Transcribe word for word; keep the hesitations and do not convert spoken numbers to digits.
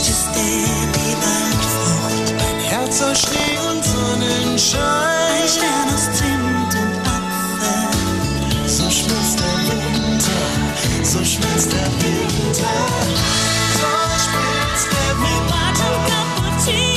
just der die Waldfrucht. Ein Herz aus Schnee und Sonnenschein. Ein Stern aus Zimt und Apfel. So schmilzt der Winter, so schmilzt der Winter. So schmilzt der Winter. Mate Cappuccino.